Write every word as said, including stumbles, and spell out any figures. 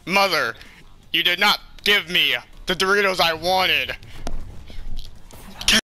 Mother, you did not give me the Doritos I wanted.